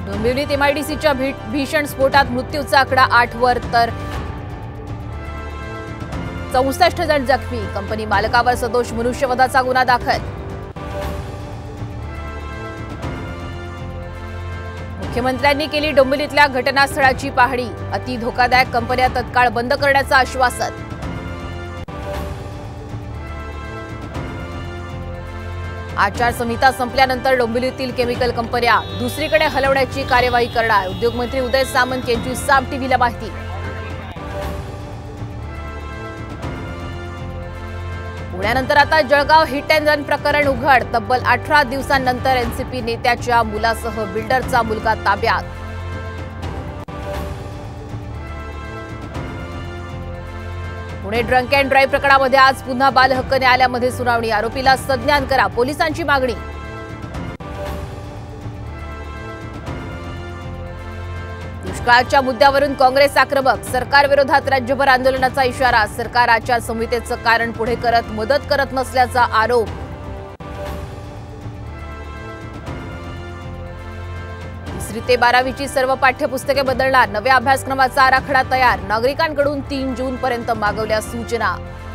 डोंबिवलीत एमआयडीसीच्या भीषण स्फोटात मृत्यूचा आकडा 8 वर तर 64 जण जखमी। कंपनी मालकावर सदोष मनुष्यवधाचा गुन्हा दाखल। मुख्यमंत्र्यांनी केली डोंबिवलीतल्या घटनास्थळाची पाहणी। अति धोकादायक कंपन्या तत्काळ बंद करण्याचं आश्वासन। आचारसंहिता संपल्यानंतर डोंबिवलीतील केमिकल कंपन्या दुसरीकडे हलवण्याची कार्यवाही करणार। उद्योगमंत्री उदय सामंत यांची साम टीव्हीला माहिती। पुण्यानंतर आता जळगाव हिट अँड रन प्रकरण उघड। तब्बल 18 दिवसांनंतर एनसीपी नेत्याच्या मुलासह बिल्डरचा मुलगा ताब्यात। पुणे ड्रंक अँड ड्राईव्ह प्रकरणामध्ये आज पुन्हा बालहक्क न्यायालयामध्ये सुनावणी। आरोपीला संज्ञान करा, पोलिसांची मागणी। दुष्काळाच्या मुद्द्यावरून काँग्रेस आक्रमक। सरकारविरोधात राज्यभर आंदोलनाचा इशारा। सरकार आचारसंहितेचं कारण पुढे करत मदत करत नसल्याचा आरोप। तिसरी ते 12वीची सर्व पाठ्यपुस्तके बदलणार। नव्या अभ्यासक्रमाचा आराखडा तयार। नागरिकांकडून 3 जून पर्यंत मागवल्या सूचना।